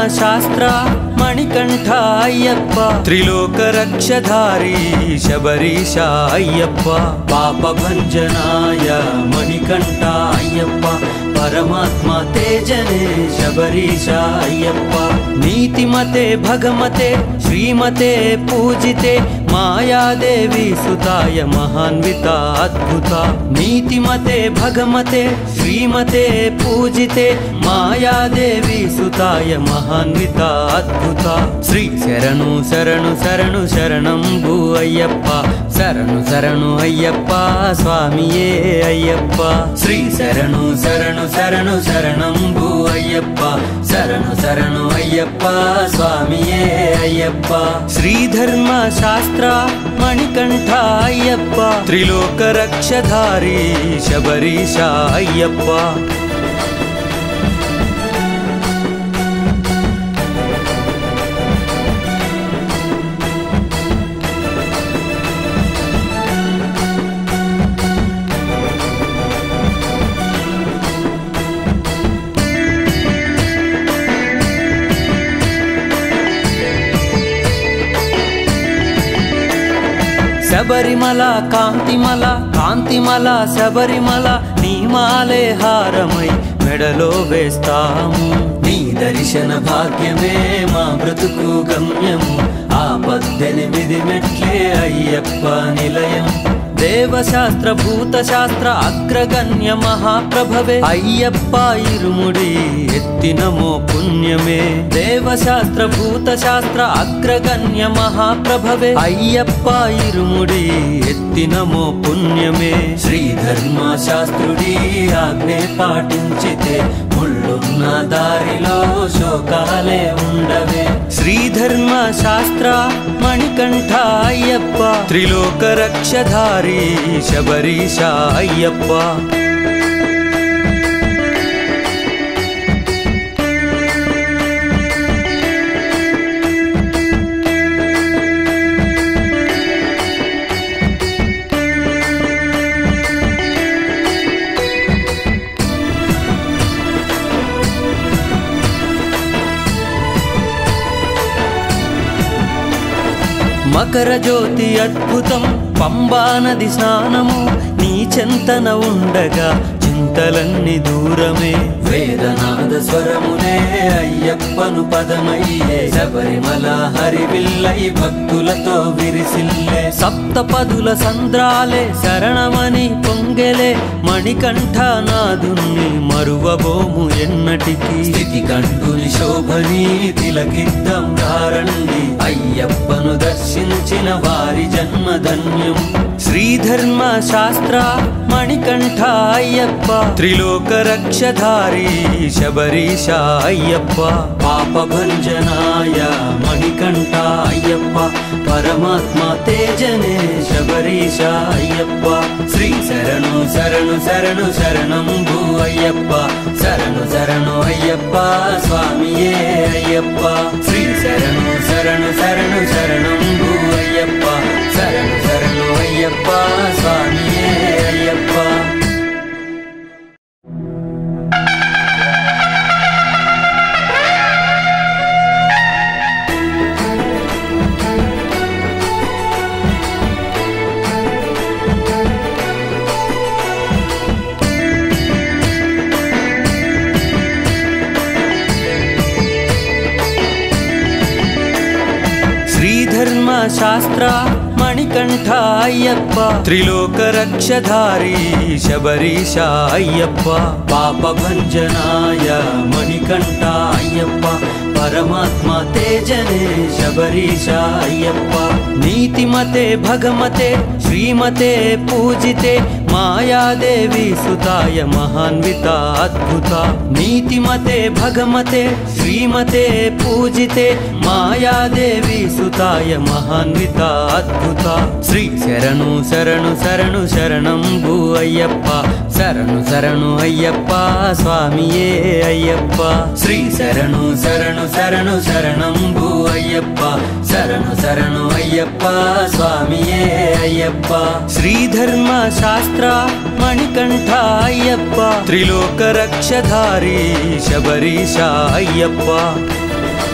शास्त्र मणिकंठ अय्यप्प त्रिलोक रक्षधारी शबरीश अय्यप्प पाप भंजनाय मणिकंठ अय्यप्प परमात्मा तेजने शबरीश अय्यप्प नीतिमते भगमते श्रीमते पूजिते मायादेवी सुताय महान्विता अद्भुता नीतिमते भगमते श्रीमते पूजिते मायादेवी सुताय महान्विता अद्भुता श्री शरणु शरणु शरणु शरणंबु अय्यप्प शरणु शरणु अय्यप्प स्वामिये अय्यप्प श्री शरणु शरणु शरणु शरणंबु अय्यप्प शरणु शरणु अय्यप्प स्वामिये अय्यप्प श्री धर्म शास्त्र मणिकंठ अय्यप्प त्रिलोक रक्षधारी शबरीश अय्यप्प శబరిమల కాంతిమల కాంతిమల శబరిమల నీమాలే హారమై మెడలో వేస్తాము నీ దర్శన భాగ్యమే మా బ్రతుకు గమ్యము ఆపద్దెనిమిది మెట్లే అయ్యప్ప నిలయం దేవశాస్త్ర భూతశాస్త్ర అగ్రగణ్య మహాప్రభవే అయ్యప్ప ఇరుముడి ఎత్తినమో పుణ్యమే దేవశాస్త్ర భూతశాస్త్ర అగ్రగణ్య మహాప్రభవే అయ్యప్ప ఇరుముడి ఎత్తినమో పుణ్యమే శ్రీధర్మ శాస్త్రుడి ఆజ్ఞే పాటించితే ముళ్ళున్న దారిలో శోకాలే ఉండవే శ్రీధర్మ శాస్త్ర మణికంఠ అయ్యప్ప త్రిలోక రక్షధారి शबरीश अय्यप्प मकर ज्योति अद्भुतम పంబా నది స్నానము నీ చెంతన ఉండగా చింతలన్నీ దూరమే వేదనాద స్వరములే అయ్యప్పను పదమయ్యే శబరిమల హరివిల్లై భక్తులతో విరిసిల్లే సప్తపదుల సంద్రాలే శరణమని పొంగెలే మణికంఠ నాదుని మరువబోము ఎన్నటికి స్థితి కంఠుని శోభని తిలకిద్దం ధారణి అయ్యప్పను దర్శించిన వారి జన్మధన్యం శ్రీధర్మ శాస్త్ర మణికంఠ అయ్యప్ప త్రిలోక రక్షధారి శబరీశ అయ్యప్ప పాప భంజనాయ మణికంఠ అయ్యప్ప పరమాత్మ తేజనే శబరీశ అయ్యప్ప శ్రీ శరణు శరణు శరణు శరణంబు అయ్యప్ప శరణు శరణు అయ్యప్ప స్వామియే అయ్యప్ప శ్రీ శరణు శరణు శరణు శరణంబు అయ్యప్ప శరణు శరణు అయ్యప్ప స్వామియే అయ్యప్ప శ్రీధర్మ శాస్త్ర మణికంఠ అయ్యప్ప త్రిలోక రక్షధారి శబరీశ అయ్యప్ప పాప భంజనాయ మణికంఠ అయ్యప్ప పరమాత్మ తేజనే శబరీశ అయ్యప్ప నీతిమతే భగమతే శ్రీమతే పూజితే మాయాదేవి సుతాయ మహాన్విత అద్భుత నీతిమతే భగమతే శ్రీమతే పూజితే మాయాదేవి సుతాయ మహాన్విత అద్భుత శ్రీ శరణు శరణు శరణు శరణంబు అయ్యప్ప శరణు శరణు అయ్యప్ప స్వామియే అయ్యప్ప శ్రీ శరణు శరణు శరణు శరణంబు అయ్యప్ప శరణు శరణు అయ్యప్ప స్వామియే అయ్యప్ప శ్రీధర్మ శాస్త్ర మణికంఠ అయ్యప్ప త్రిలోక రక్షధారి శబరీశ అయ్యప్ప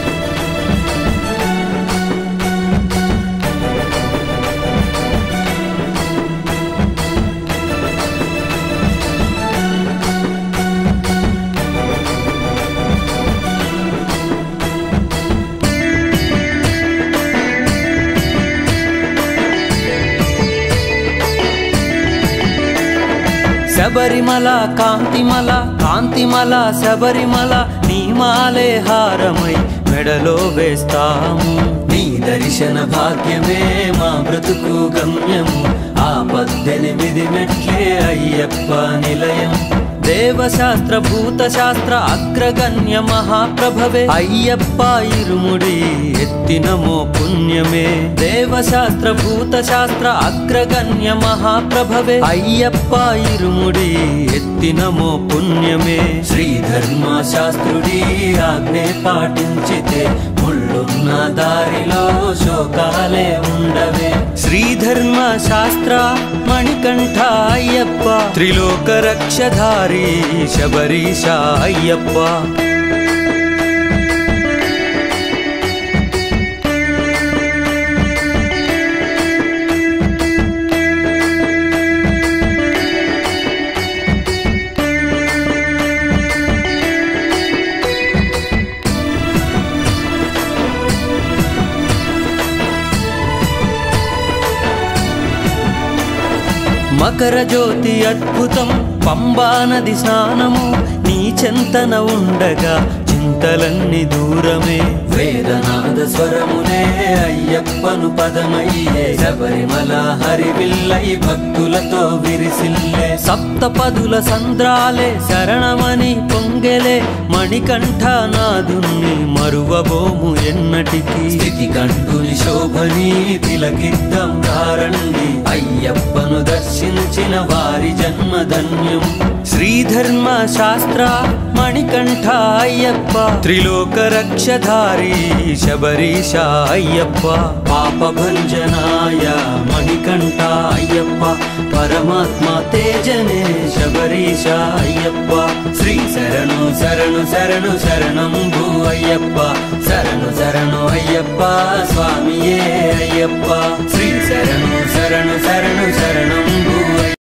శబరిమల కాంతిమల కాంతిమల శబరిమల నీ మాలే హారమై మెడలో వేస్తాము నీ దర్శన భాగ్యమే మా బ్రతుకు గమ్యము ఆ 18 మెట్లే అయ్యప్ప నిలయం దేవశాస్త్ర భూతశాస్త్ర అగ్రగణ్య మహాప్రభవే అయ్యప్ప ఇరుముడి ఎత్తినమో పుణ్యమే దేవశాస్త్ర భూతశాస్త్ర అగ్రగణ్య మహాప్రభవే అయ్యప్ప ఇరుముడి ఎత్తినమో పుణ్యమే శ్రీధర్మ శాస్త్రుడి ఆజ్ఞే పాటించితే ముళ్ళున్న దారిలో శోకాలే ఉండవే శ్రీధర్మ శాస్త్ర మణికంఠ అయ్యప్ప త్రిలోక రక్షధారి శబరీశ అయ్యప్ప మకర జ్యోతి అద్భుతం పంబా నది స్నానము నీ చెంతన ఉండగా చింతలన్నీ దూరమే వేదనాద స్వరములే అయ్యప్పను పదమయ్యే శబరిమల హరివిల్లై భక్తులతో విరిసిల్లే సప్తపదుల సంద్రాలే శరణమని పొంగెలే మణికంఠ నాదుని మరువబోము ఎన్నటికి స్థితి కంఠుని శోభని తిలకిద్దం కారణి అయ్యప్పను దర్శించిన వారి జన్మధన్యం శ్రీధర్మ శాస్త్ర మణికంఠ అయ్యప్ప త్రిలోక రక్షధారి శబరీశ అయ్యప్ప పాపభంజనాయ మణికంఠ అయ్యప్ప పరమాత్మ తేజనే శబరీశ అయ్యప్ప శ్రీ శరణు శరణు శరణు శరణం భూ అయ్యప్ప శరణు శరణు అయ్యప్ప స్వామియే అయ్యప్ప శ్రీ శరణు శరణు శరణు శరణం భూ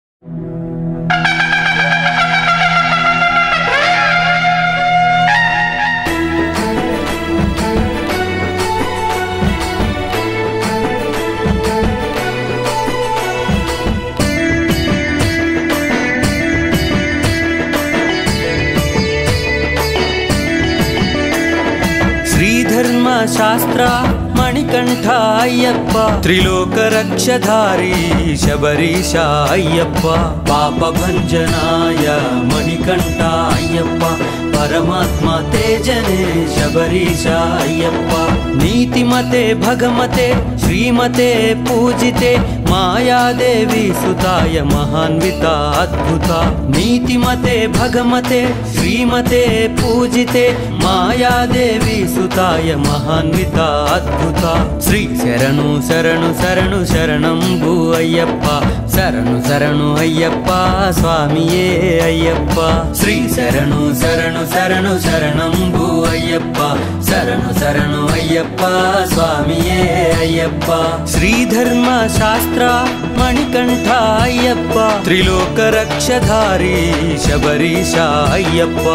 శ్రీధర్మ శాస్త్ర మణికంఠ అయ్యప్ప త్రిలోక రక్షధారి శబరీశ అయ్యప్ప పాపభంజనాయ మణికంఠ అయ్యప్ప పరమాత్మ తేజనే శబరీశ అయ్యప్ప నీతిమతే భగమతే శ్రీమతే పూజితే మాయాదేవి సుతాయ మహాన్విత అద్భుత నీతిమతే భగమతే శ్రీమతే పూజితే మాయాదేవి సుతాయ మహాన్విత అద్భుత శ్రీ శరణు శరణు శరణు శరణం భూ అయ్యప్ప శరణు శరణు అయ్యప్ప స్వామియే అయ్యప్ప శ్రీ శరణు శరణు శరణు శరణం భూ అయ్యప్ప శరణు శరణు అయ్యప్ప స్వామియే అయ్యప్ప శ్రీధర్మ శాస్త్ర మణికంఠ అయ్యప్ప త్రిలోక రక్షధారి శబరీశ అయ్యప్ప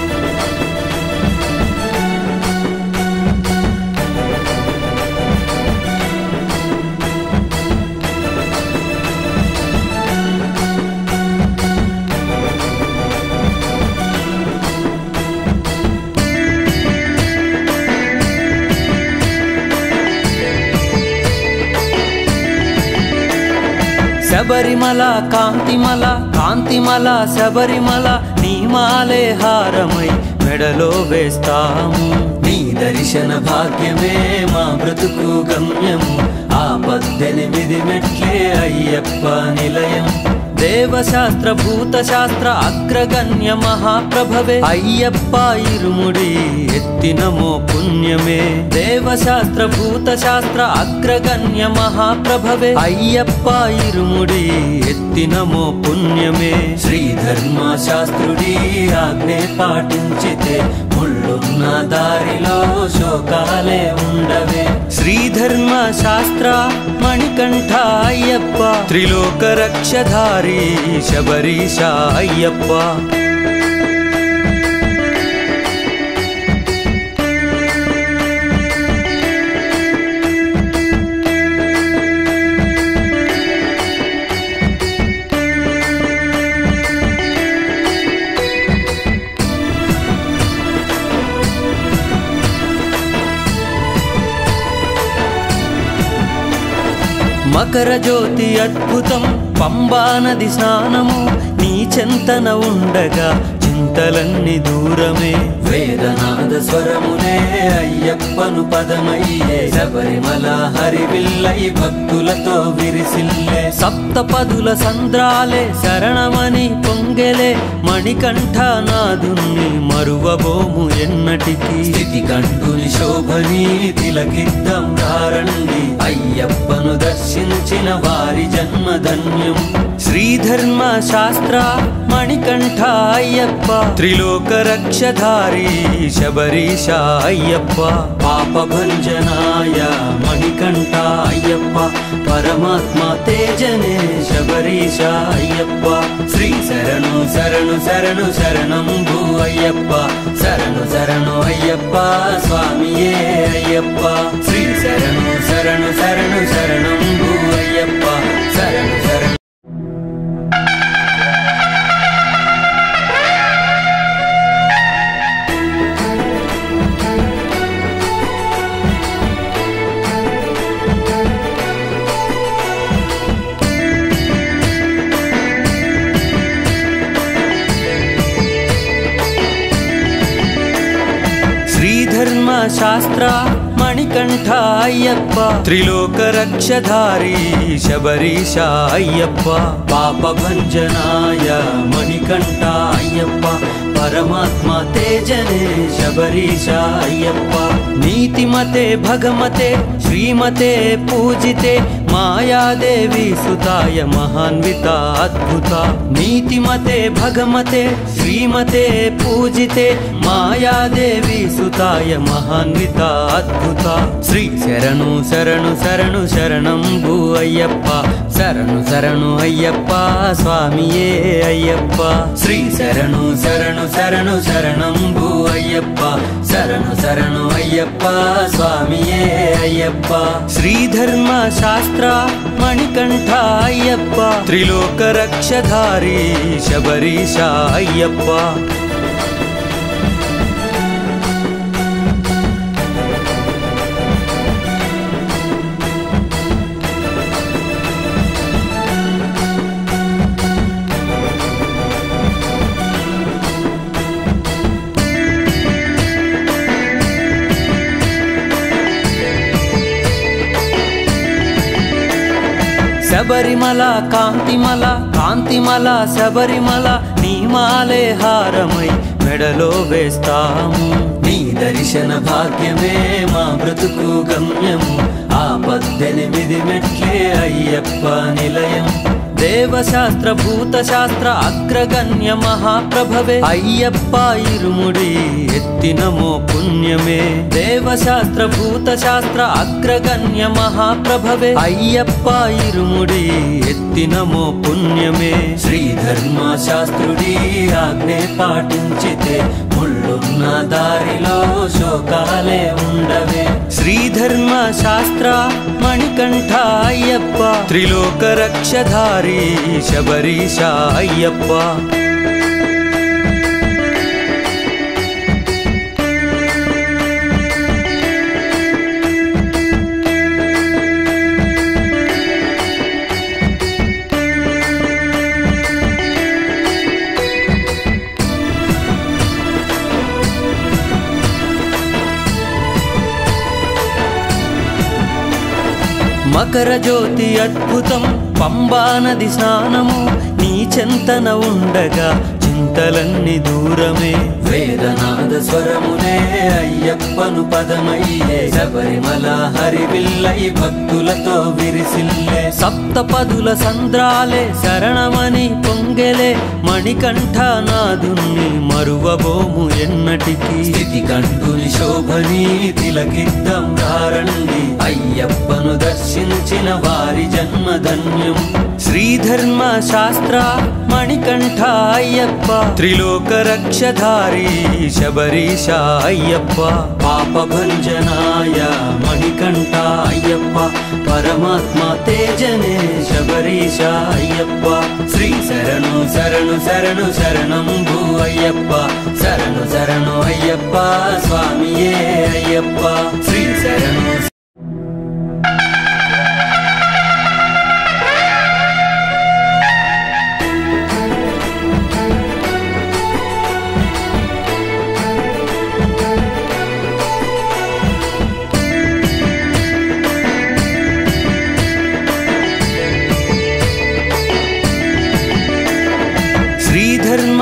శబరిమల కాంతిమల కాంతిమల శబరిమల నీ మాలే హారమై మెడలో వేస్తాము నీ దర్శన భాగ్యమే మా బ్రతుకు గమ్యము ఆ 18 మెట్లే అయ్యప్ప నిలయం దేవశాస్త్ర భూతశాస్త్ర అగ్రగణ్య మహాప్రభవే అయ్యప్ప ఇరుముడి ఎత్తినమో పుణ్యమే దేవశాస్త్ర భూతశాస్త్ర అగ్రగణ్య మహాప్రభవే అయ్యప్ప ఇరుముడి ఎత్తినమో పుణ్యమే శ్రీధర్మ శాస్త్రుడి ఆజ్ఞే పాటించితే ముళ్ళున్న దారిలో శోకాలే ఉండవే శ్రీధర్మ శాస్త్ర మణికంఠ అయ్యప్ప త్రిలోక రక్షధారి శబరీశ అయ్యప్ప మకర జ్యోతి అద్భుతం పంబా నది స్నానము నీ చెంతన ఉండగా చింతలన్నీ దూరమే వేదనాద స్వరమునే అయ్యప్పను పదమయ్యే శబరిమల హరివిల్లై భక్తులతో విరిసిల్లే సప్త పదుల సంద్రాలే శరణమని పొంగెలే మణికంఠ నాదుని మరువబోము ఎన్నటికి స్థితి కంటుని శోభని తిలకిద్దం ధారండి అయ్యప్పను దర్శించిన వారి జన్మధన్యం శ్రీధర్మ శాస్త్ర మణికంఠ అయ్యప్ప త్రిలోక రక్షధారి శబరీశ అయ్యప్ప పాప భంజనాయ మణికంఠ అయ్యప్ప పరమాత్మ తేజనే శబరీశ అయ్యప్ప శ్రీ శరణు శరణు శరణు శరణం భూ అయ్యప్ప శరణు శరణు అయ్యప్ప స్వామియే అయ్యప్ప శ్రీ శరణు శరణు శరణు శరణం భూ అయ్యప్ప శరణు శరణు శ్రీధర్మ శాస్త్ర మణికంఠ అయ్యప్ప త్రిలోక రక్షధారి శబరీశ అయ్యప్ప పాప భంజనాయ మణికంఠ అయ్యప్ప పరమాత్మ తేజనే శబరీశ అయ్యప్ప నీతిమతే భగమతే శ్రీమతే పూజితే మాయాదేవి సుతాయ మహాన్విత అద్భుత నీతిమతే భగమతే శ్రీమతే పూజితే మాయాదేవి సుతాయ మహాన్విత అద్భుత శ్రీ శరణు శరణు శరణు శరణం భూ అయ్యప్ప శరణు శరణు అయ్యప్ప స్వామియే అయ్యప్ప శ్రీ శరణు శరణు శరణు శరణం భూ అయ్యప్ప శరణు శరణు అయ్యప్ప స్వామియే అయ్యప్ప శ్రీధర్మ శాస్త్ర మణికంఠ అయ్యప్ప త్రిలోక రక్షధారి శబరీశ అయ్యప్ప శబరిమల కాంతిమల కాంతిమల శబరిమల నీ మాలే హారమై మెడలో వేస్తాము నీ దర్శన భాగ్యమే మా బ్రతుకు గమ్యము ఆ 18 మెట్లే అయ్యప్ప నిలయం దేవశాస్త్ర భూతశాస్త్ర అగ్రగణ్య మహాప్రభవే అయ్యప్ప ఇరుముడి ఎత్తినమో పుణ్యమే దేవశాస్త్ర భూతశాస్త్ర అగ్రగణ్య మహాప్రభవే అయ్యప్ప ఇరుముడి ఎత్తినమో పుణ్యమే శ్రీధర్మ శాస్త్రుడి ఆజ్ఞే పాటించితే ముళ్ళున్న దారిలో శోకాలే ఉండవే శ్రీధర్మ శాస్త్ర మణికంఠ అయ్యప్ప త్రిలోక రక్షధారి శబరీశ అయ్యప్ప మకర జ్యోతి అద్భుతం పంబా నది స్నానము నీ చెంతన ఉండగా చింతలన్నీ దూరమే వేదనాద స్వరమునే అయ్యప్పను పదమయ్యే శబరిమల హరివిల్లై భక్తులతో విరిసిల్లే సప్త పదుల సంద్రాలే శరణమని పొంగెలే మణికంఠ నాదుని మరువబోము ఎన్నటికి స్థితి కంటుని శోభని తిలకిద్దం ధారండి అయ్యప్పను దర్శించిన వారి జన్మధన్యం శ్రీధర్మ శాస్త్ర మణికంఠ అయ్యప్ప త్రిలోక రక్షధారి శబరీశ అయ్యప్ప పాప భంజనాయ మణికంఠ అయ్యప్ప పరమాత్మ తేజనే శబరీశ అయ్యప్ప శ్రీ శరణు శరణు శరణు శరణం భూ అయ్యప్ప శరణు శరణు అయ్యప్ప స్వామియే అయ్యప్ప శ్రీ శరణు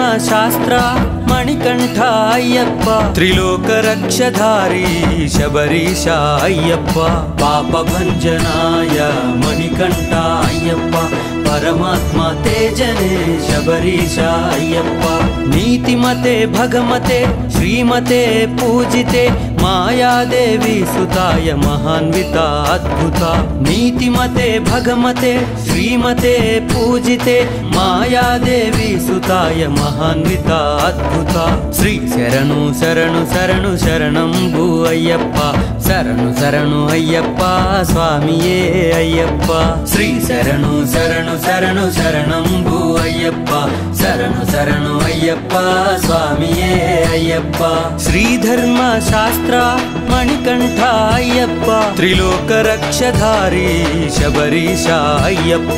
శాస్త్ర మణికంఠ అయ్యప్ప త్రిలోక రక్షధారి శబరీశ అయ్యప్ప పాప భంజనాయ మణికంఠ అయ్యప్ప పరమాత్మ తేజనే శబరీశ అయ్యప్ప నీతిమతే భగమతే శ్రీమతే పూజితే మాయాదేవి సుతాయ మహాన్విత అద్భుత నీతిమతే భగమతే శ్రీమతే పూజితే మాయాదేవి సుతాయ మహాన్విత అద్భుత శ్రీ శరణు శరణు శరణు శరణంబు అయ్యప్ప శరణు శరణు అయ్యప్ప స్వామియే అయ్యప్ప శ్రీ శరణు శరణు శరణు శరణంబు అయ్యప్ప శరణు శరణు అయ్యప్ప స్వామియే అయ్యప్ప శ్రీధర్మ శాస్త్ర మణికంఠ అయ్యప్ప త్రిలోక రక్షధారి శబరీశ అయ్యప్ప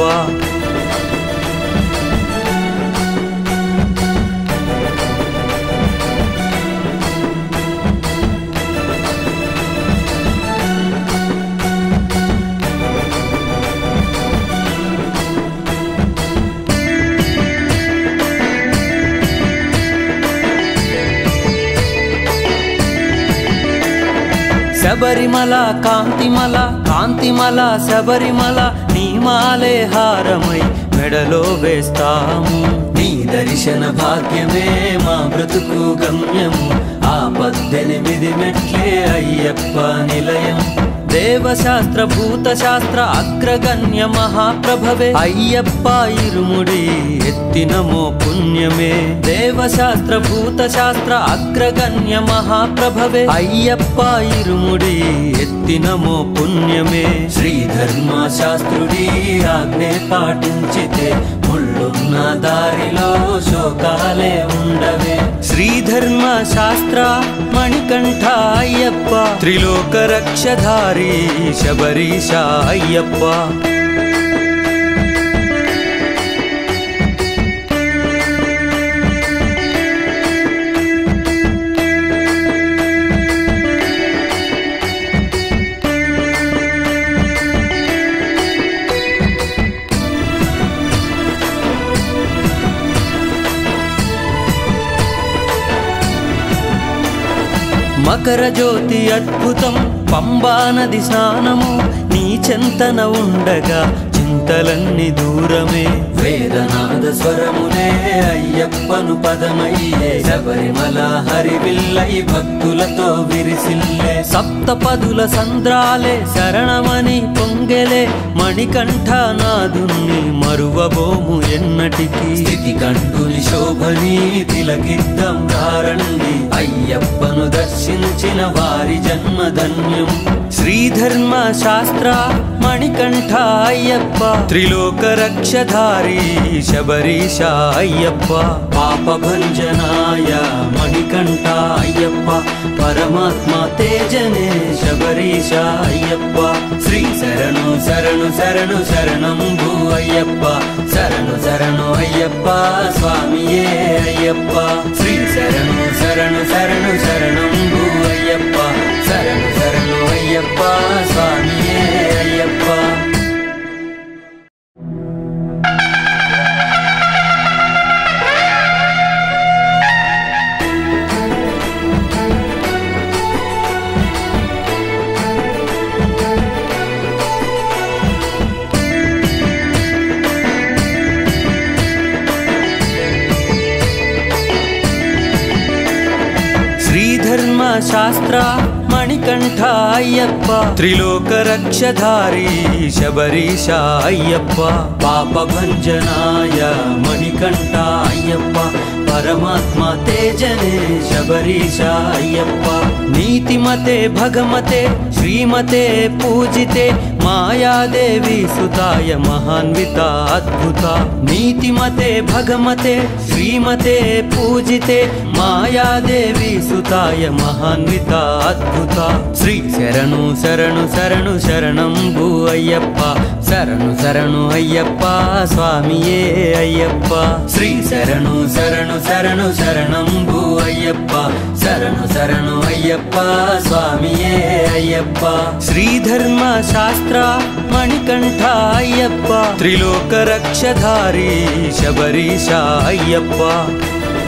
శబరిమల కాంతిమల కాంతిమల శబరిమల నీమాలే హారమై మెడలో వేస్తాము నీ దర్శన భాగ్యమే మా బ్రతుకు గమ్యము ఆ 18 మెట్లే అయ్యప్ప నిలయం దేవశాస్త్ర భూతశాస్త్ర అగ్రగణ్య మహాప్రభవే అయ్యప్ప ఇరుముడి ఎత్తినమో పుణ్యమే దేవశాస్త్ర భూతశాస్త్ర అగ్రగణ్య మహాప్రభవే అయ్యప్ప ఇరుముడి ఎత్తినమో పుణ్యమే శ్రీధర్మ శాస్త్రుడి ఆజ్ఞే పాటించితే ముళ్ళున్న దారిలో శోకాలే ఉండవే శ్రీధర్మ శాస్త్ర మణికంఠ అయ్యప్ప త్రిలోక రక్షధారి శబరీశ అయ్యప్ప మకర జ్యోతి అద్భుతం పంబా నది స్నానము నీ చెంతన ఉండగా చింతలన్నీ దూరమే వేదనాద స్వరములే అయ్యప్పను పదమయ్యే శబరిమల హరివిల్లై భక్తులతో విరిసిల్లే సప్తపదుల సంద్రాలే శరణమని పొంగెలే మణికంఠ నాదుని మరువబోము ఎన్నటికి స్థితి కంటుని శోభని తిలకిద్దం ధారణి అయ్యప్పను దర్శించిన వారి జన్మధన్యం శ్రీధర్మ శాస్త్ర మణికంఠ అయ్యప్ప త్రిలోక రక్షధారి శబరీశ అయ్యప్ప పాప భంజనాయ మణికంఠ అయ్యప్ప పరమాత్మ తేజనే శబరీశ అయ్యప్ప శ్రీ శరణు శరణు శరణు శరణంబు అయ్యప్ప శరణు శరణు అయ్యప్ప స్వామియే అయ్యప్ప శ్రీ శరణు శరణు శరణు శరణంబు అయ్యప్ప శరణు శరణు అయ్యప్ప స్వామియే అయ్యప్ప శ్రీధర్మ శాస్త్ర మణికంఠ అయ్యప్ప త్రిలోక రక్షధారి శబరీశ అయ్యప్ప పాప భంజనాయ మణికంఠ అయ్యప్ప పరమాత్మ తేజనే శబరీశ అయ్యప్ప నీతిమతే భగమతే శ్రీమతే పూజితే మాయాదేవి సుతాయ మహాన్విత అద్భుత నీతిమతే భగమతే శ్రీమతే పూజితే మాయాదేవి సుతాయ మహాన్విత అద్భుత శ్రీ శరణు శరణు శరణు శరణంబు అయ్యప్ప శరణు శరణు అయ్యప్ప స్వామియే అయ్యప్ప శ్రీ శరణు శరణు శరణు శరణంబు అయ్యప్ప శరణు శరణు అయ్యప్ప స్వామియే అయ్యప్ప శ్రీధర్మ శాస్త్ర మణికంఠ అయ్యప్ప త్రిలోక రక్షధారి శబరీశ అయ్యప్ప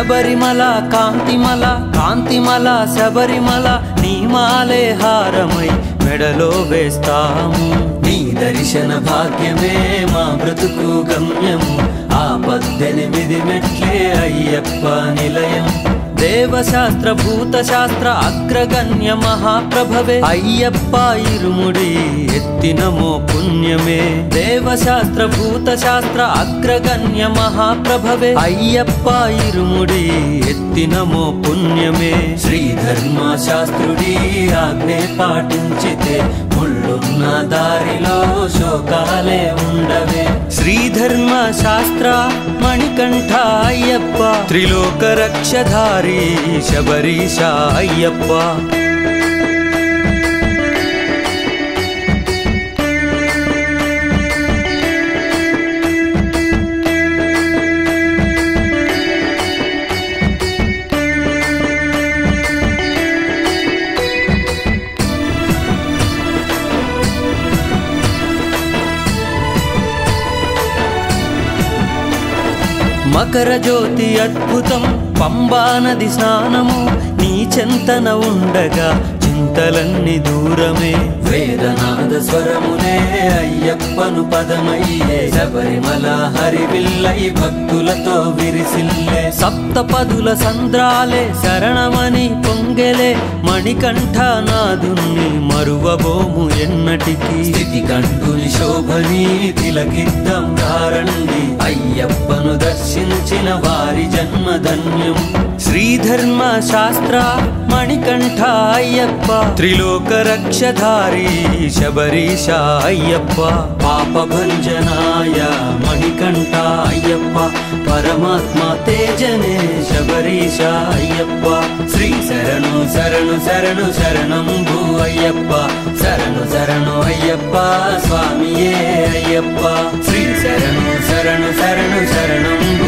శబరిమల కాంతిమల కాంతిమల శబరిమల నీ మాలే హారమై మెడలో వేస్తాము నీ దర్శన భాగ్యమే మా బ్రతుకు గమ్యము ఆ 18 మెట్లే అయ్యప్ప నిలయం దేవశాస్త్ర భూతశాస్త్ర అగ్రగణ్య మహాప్రభవే అయ్యప్ప ఇరుముడి ఎత్తినమో పుణ్యమే దేవశాస్త్ర భూతశాస్త్ర అగ్రగణ్య మహాప్రభవే అయ్యప్ప ఇరుముడి ఎత్తినమో పుణ్యమే శ్రీధర్మ శాస్త్రుడి ఆజ్ఞే పాటించితే ముళ్ళున్న దారిలో శోకాలే ఉండవే శ్రీధర్మ శాస్త్ర మణికంఠ అయ్యప్ప త్రిలోక రక్షధారి శబరీశ అయ్యప్ప మకర జ్యోతి అద్భుతం పంబా నది స్నానము నీ చెంతన ఉండగా చింతలన్నీ దూరమే వేదనాద స్వరములే అయ్యప్పను పదమయ్యే శబరిమల హరివిల్లై భక్తులతో విరిసిల్లే సప్తపదుల సంద్రాలే శరణమని పొంగెలే మణికంఠ నాదుని మరువబోము ఎన్నటికి స్థితి కంటుని శోభని తిలకిద్దం ధారణి అయ్యప్పను దర్శించిన వారి జన్మధన్యం శ్రీధర్మ శాస్త్ర మణికంఠ అయ్యప్ప త్రిలోక రక్షధారి శబరీశ అయ్యప్ప పాప భంజనాయ మణికంఠ అయ్యప్ప పరమాత్మ తేజనే శబరీశ అయ్యప్ప శ్రీ శరణు శరణు శరణు శరణంబు అయ్యప్ప శరణు శరణు అయ్యప్ప స్వామియే అయ్యప్ప శ్రీ శరణు శరణు శరణు శరణంబు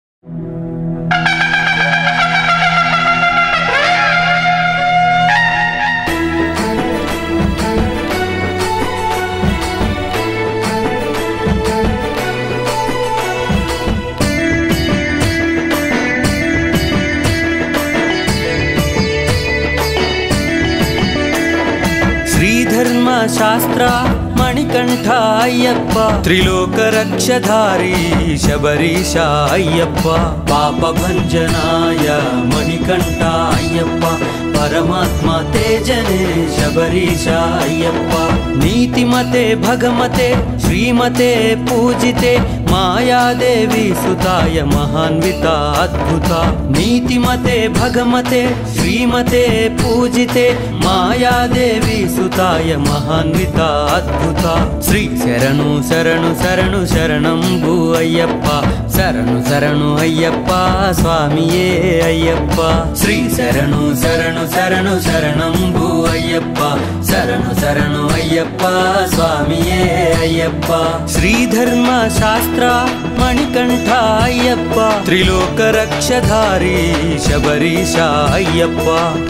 శ్రీధర్మ శాస్త్ర మణికంఠ అయ్యప్ప త్రిలోక రక్షధారి శబరీశ అయ్యప్ప పాప భంజనాయ మణికంఠ అయ్యప్ప పరమాత్మ తేజనే శబరీశ అయ్యప్ప నీతిమతే భగమతే శ్రీమతే పూజితే మాయాదేవి సుతాయ మహాన్విత అద్భుత నీతిమతే భగమతే శ్రీమతే పూజితే మాయాదేవి సుతాయ మహాన్విత అద్భుత శ్రీ శరణు శరణు శరణు శరణంబు అయ్యప్ప శరణు శరణు అయ్యప్ప స్వామియే అయ్యప్ప శ్రీ శరణు శరణు శరణు శరణంబు అయ్యప్ప శరణు శరణు అయ్యప్ప స్వామియే అయ్యప్ప శ్రీధర్మ శాస్త్ర మణికంఠ అయ్యప్ప త్రిలోక రక్షధారి శబరీశ అయ్యప్ప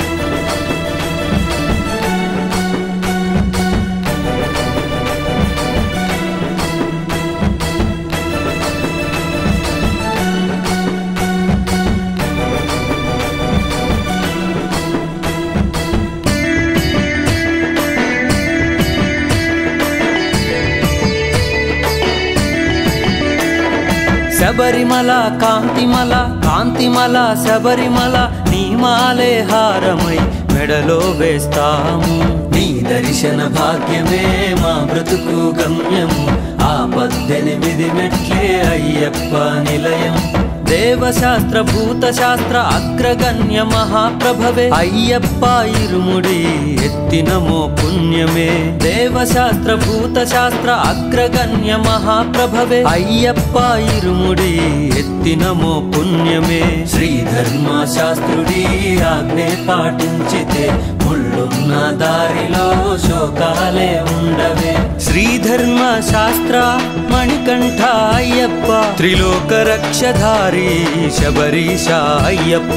శబరిమల కాంతిమల కాంతిమల శబరిమల నీ మాలే హారమై మెడలో వేస్తాము నీ దర్శన భాగ్యమే మా బ్రతుకు గమ్యము ఆ 18 మెట్లే అయ్యప్ప నిలయం దేవశాస్త్ర భూతశాస్త్ర అగ్రగణ్య మహాప్రభవే అయ్యప్ప ఇరుముడి ఎత్తినమో పుణ్యమే దేవశాస్త్ర భూతశాస్త్ర అగ్రగణ్య మహాప్రభవే అయ్యప్ప ఇరుముడి ఎత్తినమో పుణ్యమే శ్రీధర్మ శాస్త్రుడి ఆజ్ఞే పాటించితే ముళ్ళున్న దారిలో శోకాలే ఉండవే శ్రీధర్మ శాస్త్ర మణికంఠ అయ్యప్ప త్రిలోక రక్షధారి శబరీశ అయ్యప్ప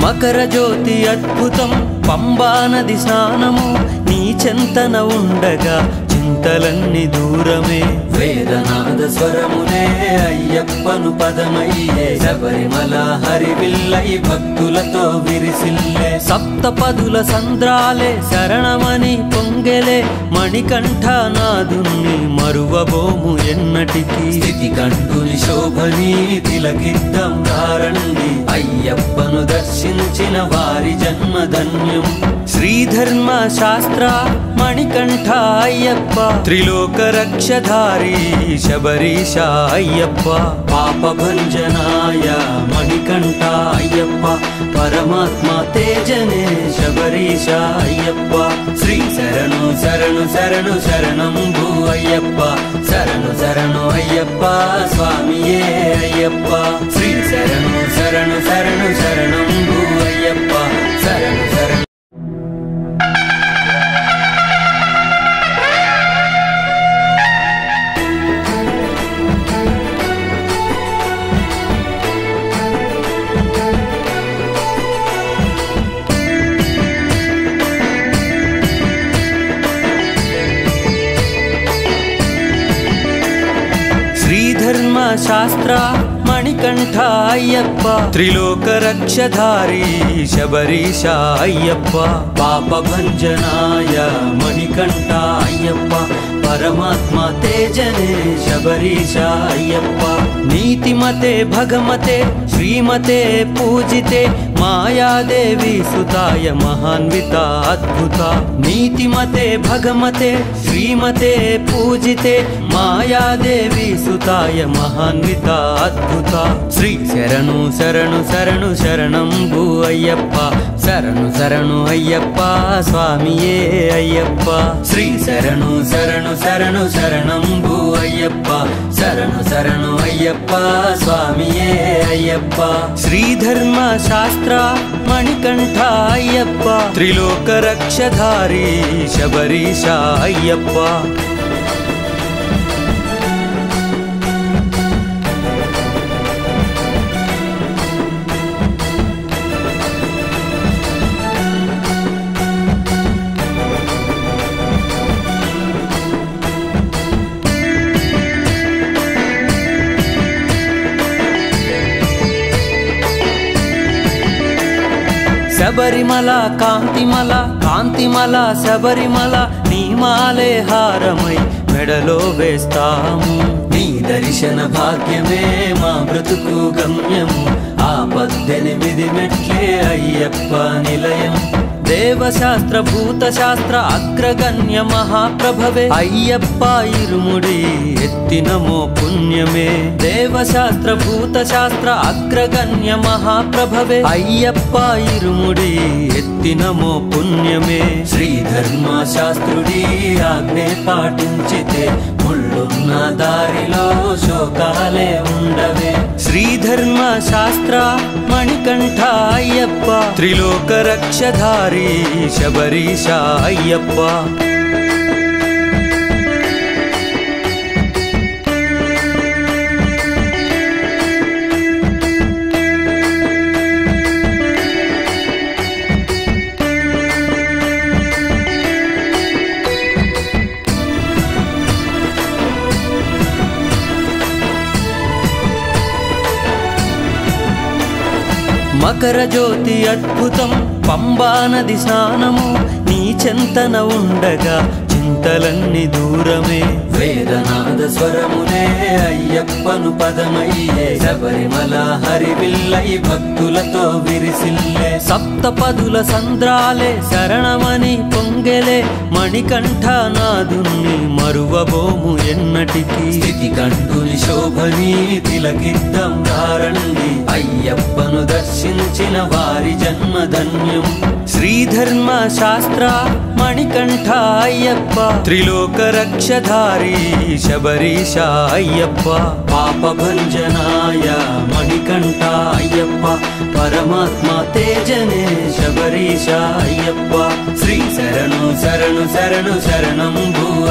మకర జ్యోతి అద్భుతం పంబా నది స్నానము నీ చెంతన ఉండగా చింతలన్నీ దూరమే వేదనాద స్వరములే అయ్యప్పను పదమయ్యే శబరిమల హరివిల్లై భక్తులతో విరిసిల్లే సప్తపదుల సంద్రాలే శరణమని పొంగెలే మణికంఠనాదుని మరువబోము ఎన్నటికి స్థితి కంటుని శోభని తిలకిద్దం ధారణి అయ్యప్పను దర్శించిన వారి జన్మధన్యం శ్రీధర్మ శాస్త్ర మణికంఠ అయ్యప్ప త్రిలోక రక్షధారి శబరీశ అయ్యప్ప పాప భంజనాయ మణికంఠ అయ్యప్ప పరమాత్మ తేజనే శబరీశ అయ్యప్ప శ్రీ శరణు శరణు శరణు శరణంబు అయ్యప్ప శరణు శరణు అయ్యప్ప స్వామియే అయ్యప్ప శ్రీ శరణు శరణు శరణు శరణంబు అయ్యప్ప శరణు శరణు శ్రీధర్మ శాస్త్ర మణికంఠ అయ్యప్ప త్రిలోక రక్షధారి శబరీశ అయ్యప్ప పాప భంజనాయ మణికంఠ అయ్యప్ప పరమాత్మ తేజనే శబరీశ అయ్యప్ప నీతిమతే భగమతే శ్రీమతే పూజితే మాయాదేవి సుతాయ మహాన్విత అద్భుత నీతిమతే భగమతే శ్రీమతే పూజితే మాయాదేవి సుతాయ మహాన్విత అద్భుత శ్రీ శరణు శరణు శరణు శరణంబు అయ్యప్ప శరణు శరణు అయ్యప్ప స్వామియే అయ్యప్ప శ్రీ శరణు శరణు శరణు శరణంబు అయ్యప్ప శరణు శరణు అయ్యప్ప స్వామియే అయ్యప్ప శ్రీధర్మ శాస్త్ర మణికంఠ అయ్యప్ప త్రిలోక రక్షధారి శబరీశ అయ్యప్ప శబరిమల కాంతిమల కాంతిమల శబరిమల నీ మాలే హారమై మెడలో వేస్తాము నీ దర్శన భాగ్యమే మా బ్రతుకు గమ్యము ఆ 18 మెట్లే అయ్యప్ప నిలయం దేవశాస్త్ర భూతశాస్త్ర అగ్రగణ్య మహాప్రభవే అయ్యప్ప ఇరుముడి ఎత్తినమో పుణ్యమే దేవశాస్త్ర భూతశాస్త్ర అగ్రగణ్య మహాప్రభవే అయ్యప్ప ఇరుముడి ఎత్తినమో పుణ్యమే శ్రీధర్మ శాస్త్రుడి ఆజ్ఞే పాటించితే ముళ్ళున్న దారిలో శోకాలే ఉండవే శ్రీధర్మ శాస్త్ర మణికంఠ అయ్యప్ప త్రిలోక రక్షధారి శబరీశ అయ్యప్ప మకర జ్యోతి అద్భుతం పంబా నది స్నానము నీ చెంతన ఉండగా చింతలన్నీ దూరమే వేదనాద స్వరములే అయ్యప్పను పదమయ్యే శబరిమల హరివిల్లై భక్తులతో విరిసిల్లే సప్తపదుల సంద్రాలే శరణమని పొంగెలే మణికంఠనాదుని మరువబోము ఎన్నటికి స్థితి కంటుని శోభని తిలకిద్దం ధారణి అయ్యప్పను దర్శించిన వారి జన్మధన్యం శ్రీధర్మ శాస్త్ర మణికంఠ అయ్యప్ప త్రిలోక రక్షధారి శబరీశ అయ్యప్ప పాప భంజనాయ మణికంఠ అయ్యప్ప పరమాత్మ తేజనే శబరీశ అయ్యప్ప శ్రీ శరణు శరణు శరణు శరణంబు